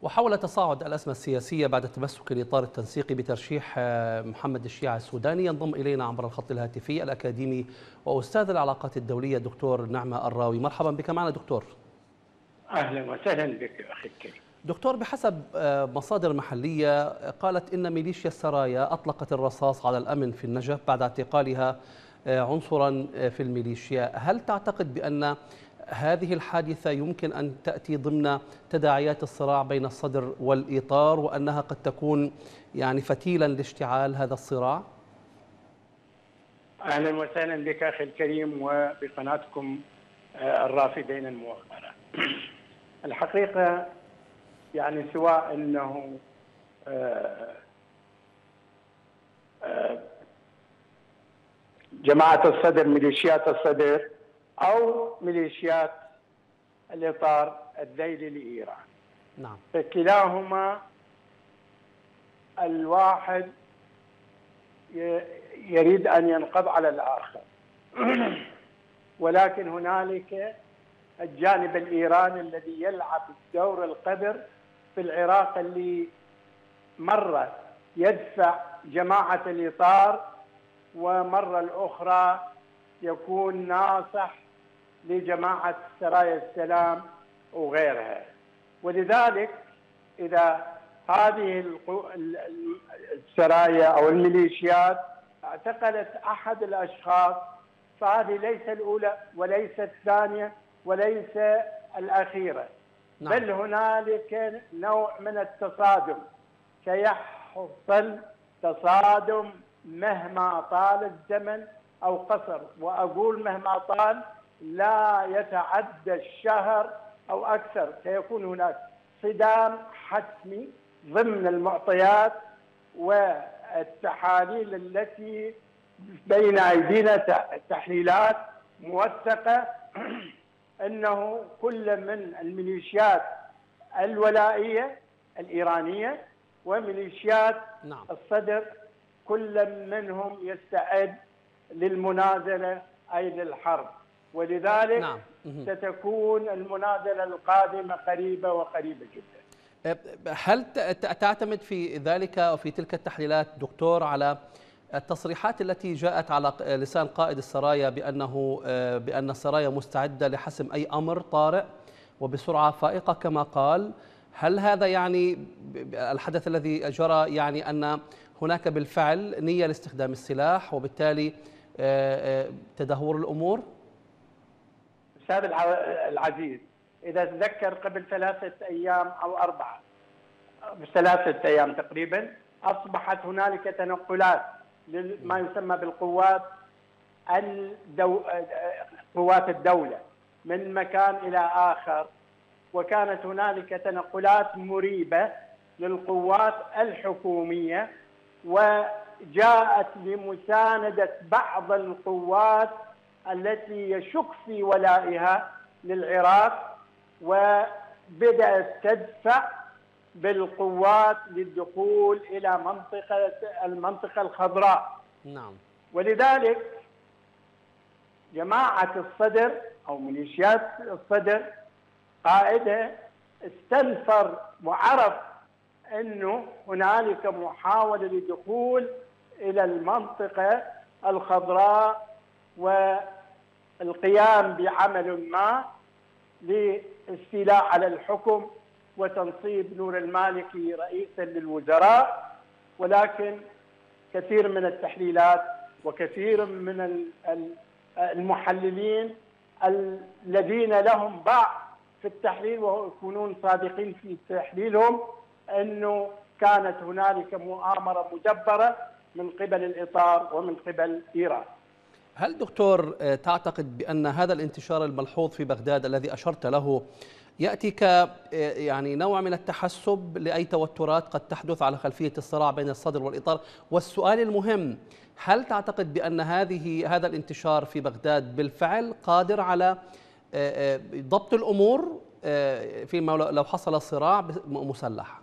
وحول تصاعد الأزمة السياسية بعد تمسك الإطار التنسيقي بترشيح محمد الشيعة السوداني، ينضم إلينا عبر الخط الهاتفي الأكاديمي وأستاذ العلاقات الدولية دكتور نعمة الراوي. مرحبا بك معنا دكتور. أهلا وسهلا بك أخي الكريم. دكتور، بحسب مصادر محلية قالت إن ميليشيا السرايا أطلقت الرصاص على الأمن في النجف بعد اعتقالها عنصرا في الميليشيا. هل تعتقد بأن هذه الحادثة يمكن أن تأتي ضمن تداعيات الصراع بين الصدر والإطار، وأنها قد تكون فتيلا لاشتعال هذا الصراع؟ أهلا وسهلا بك أخي الكريم وبقناتكم الرافدين الموقرة. الحقيقة سواء أنه جماعة الصدر، ميليشيات الصدر، أو ميليشيات الإطار الذيلي لإيران، نعم، فكلاهما الواحد يريد أن ينقض على الآخر. ولكن هنالك الجانب الإيراني الذي يلعب دور القذر في العراق، اللي مرة يدفع جماعة الإطار ومرة الأخرى يكون ناصح لجماعة سرايا السلام وغيرها. ولذلك إذا هذه السرايا أو الميليشيات اعتقلت أحد الأشخاص، فهذه ليس الأولى وليس الثانية وليس الأخيرة، نعم. بل هنالك نوع من التصادم، سيحصل تصادم مهما طال الزمن أو قصر، وأقول مهما طال لا يتعدى الشهر أو أكثر. سيكون هناك صدام حتمي ضمن المعطيات والتحاليل التي بين أيدينا، تحليلات موثقة أنه كل من الميليشيات الولائية الإيرانية وميليشيات نعم. الصدر كل منهم يستعد للمنازلة أي للحرب، ولذلك نعم. ستكون المنازلة القادمة قريبة وقريبة جدا. هل تعتمد في ذلك وفي تلك التحليلات دكتور على التصريحات التي جاءت على لسان قائد السرايا بأن السرايا مستعدة لحسم أي أمر طارئ وبسرعة فائقة كما قال؟ هل هذا الحدث الذي جرى أن هناك بالفعل نية لاستخدام السلاح وبالتالي تدهور الأمور؟ أستاذ العزيز، إذا تذكر قبل 3 أيام أو 4 3 أيام تقريبا أصبحت هنالك تنقلات لما يسمى بالقوات قوات الدولة من مكان إلى آخر، وكانت هنالك تنقلات مريبة للقوات الحكومية، وجاءت لمساندة بعض القوات التي يشك في ولائها للعراق، وبدأت تدفع بالقوات للدخول إلى المنطقة الخضراء. نعم. ولذلك جماعة الصدر أو ميليشيات الصدر قائدها استنفر وعرف أنه هنالك محاولة للدخول إلى المنطقة الخضراء والقيام بعمل ما للاستيلاء على الحكم وتنصيب نور المالكي رئيسا للوزراء. ولكن كثير من التحليلات وكثير من المحللين الذين لهم باع في التحليل ويكونون صادقين في تحليلهم أنه كانت هنالك مؤامرة مدبرة من قبل الإطار ومن قبل إيران. هل دكتور تعتقد بأن هذا الانتشار الملحوظ في بغداد الذي أشرت له يأتي نوع من التحسب لأي توترات قد تحدث على خلفية الصراع بين الصدر والإطار؟ والسؤال المهم، هل تعتقد بأن هذا الانتشار في بغداد بالفعل قادر على ضبط الأمور فيما لو حصل صراع مسلح؟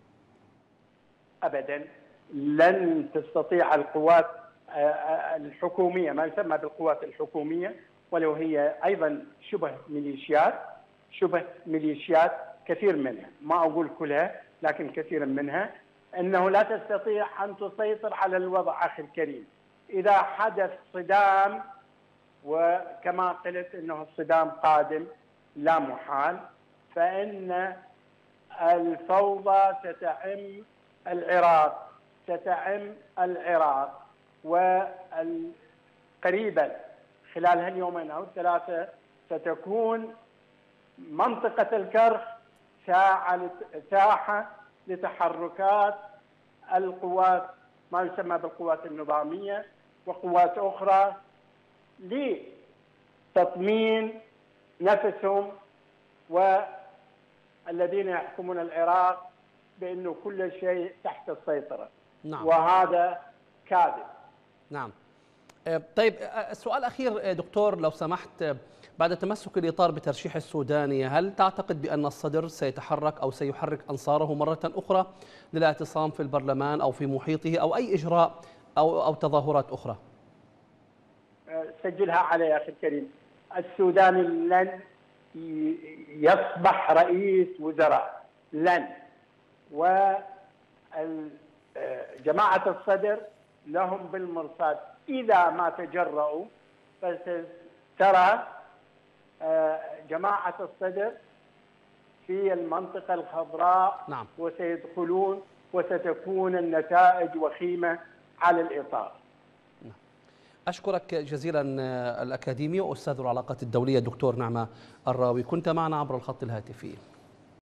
أبدا لن تستطيع القوات الحكومية، ما يسمى بالقوات الحكومية، ولو هي أيضا شبه ميليشيات كثير منها، ما أقول كلها لكن كثير منها، أنه لا تستطيع أن تسيطر على الوضع أخي الكريم. إذا حدث صدام، وكما قلت أنه الصدام قادم لا محال، فإن الفوضى ستعم العراق وقريبا خلال هاليومين أو الثلاثة ستكون منطقة الكرخ ساحة لتحركات القوات، ما يسمى بالقوات النظامية وقوات أخرى، لتطمين نفسهم والذين يحكمون العراق بأنه كل شيء تحت السيطرة. نعم. وهذا كاذب. نعم. طيب، السؤال الأخير دكتور لو سمحت، بعد تمسك الإطار بترشيح السوداني، هل تعتقد بأن الصدر سيتحرك أو سيحرك أنصاره مرة أخرى للاعتصام في البرلمان أو في محيطه أو أي إجراء أو تظاهرات أخرى؟ سجلها علي يا أخي الكريم، السوداني لن يصبح رئيس وزراء، لن. وجماعة الصدر لهم بالمرصاد، إذا ما تجرؤوا فسترى جماعة الصدر في المنطقة الخضراء. نعم. وسيدخلون وستكون النتائج وخيمة على الإطار. أشكرك جزيلا الأكاديمي وأستاذ العلاقات الدولية الدكتور نعمة الراوي، كنت معنا عبر الخط الهاتفي.